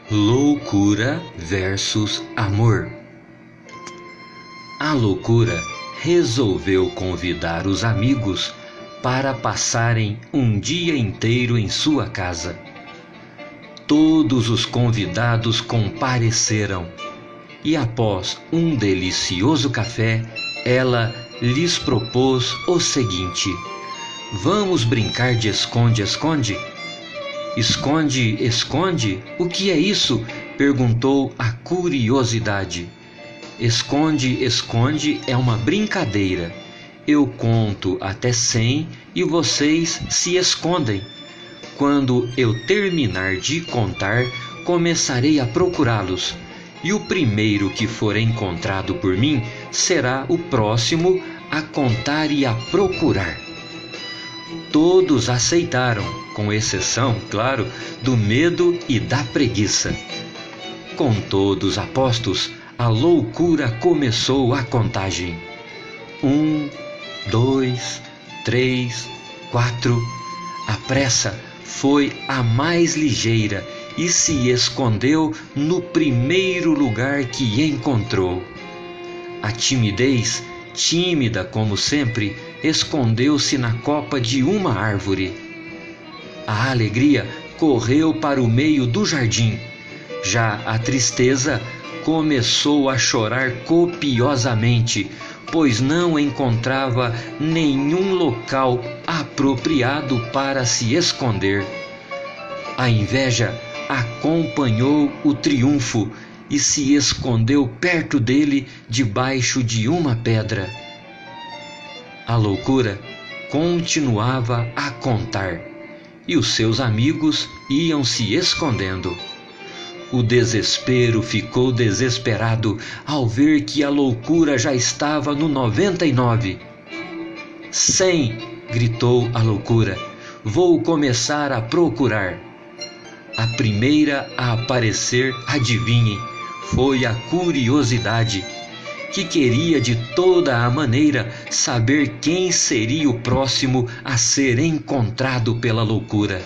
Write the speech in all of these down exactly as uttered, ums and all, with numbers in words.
Loucura versus amor. A loucura resolveu convidar os amigos para passarem um dia inteiro em sua casa. Todos os convidados compareceram e, após um delicioso café, ela lhes propôs o seguinte: vamos brincar de esconde-esconde? Esconde, esconde? O que é isso? Perguntou a curiosidade. Esconde, esconde é uma brincadeira. Eu conto até cem e vocês se escondem. Quando eu terminar de contar, começarei a procurá-los. E o primeiro que for encontrado por mim será o próximo a contar e a procurar. Todos aceitaram, com exceção, claro, do medo e da preguiça. Com todos apostos, a loucura começou a contagem. Um, dois, três, quatro. A pressa foi a mais ligeira e se escondeu no primeiro lugar que encontrou. A timidez, tímida como sempre, escondeu-se na copa de uma árvore. A alegria correu para o meio do jardim. Já a tristeza começou a chorar copiosamente, pois não encontrava nenhum local apropriado para se esconder. A inveja acompanhou o triunfo e se escondeu perto dele debaixo de uma pedra. A loucura continuava a contar e os seus amigos iam se escondendo. O desespero ficou desesperado ao ver que a loucura já estava no noventa e nove. Cem! Gritou a loucura. Vou começar a procurar. A primeira a aparecer, adivinhem, foi a curiosidade, que queria de toda a maneira saber quem seria o próximo a ser encontrado pela loucura.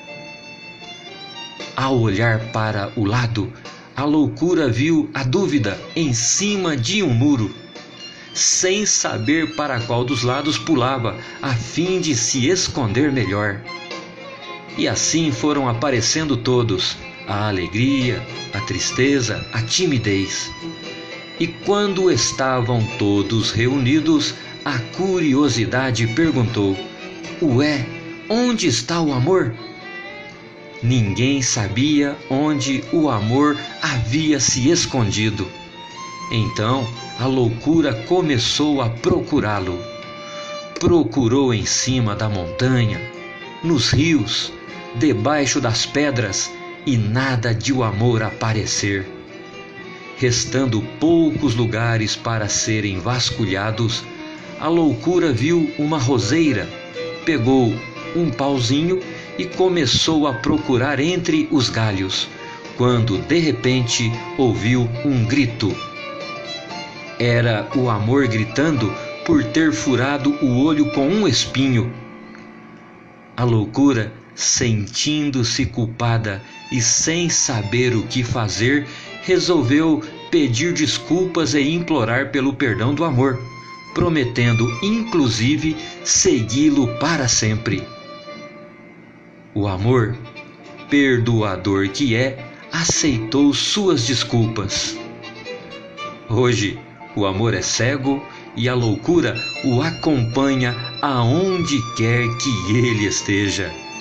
Ao olhar para o lado, a loucura viu a dúvida em cima de um muro, sem saber para qual dos lados pulava, a fim de se esconder melhor. E assim foram aparecendo todos, a alegria, a tristeza, a timidez. E quando estavam todos reunidos, a curiosidade perguntou: ué, onde está o amor? Ninguém sabia onde o amor havia se escondido. Então a loucura começou a procurá-lo. Procurou em cima da montanha, nos rios, debaixo das pedras, e nada de o amor aparecer. Restando poucos lugares para serem vasculhados, a loucura viu uma roseira, pegou um pauzinho e começou a procurar entre os galhos, quando de repente ouviu um grito. Era o amor gritando por ter furado o olho com um espinho. A loucura, sentindo-se culpada e sem saber o que fazer, resolveu pedir desculpas e implorar pelo perdão do amor, prometendo inclusive segui-lo para sempre. O amor, perdoador que é, aceitou suas desculpas. Hoje, o amor é cego e a loucura o acompanha aonde quer que ele esteja.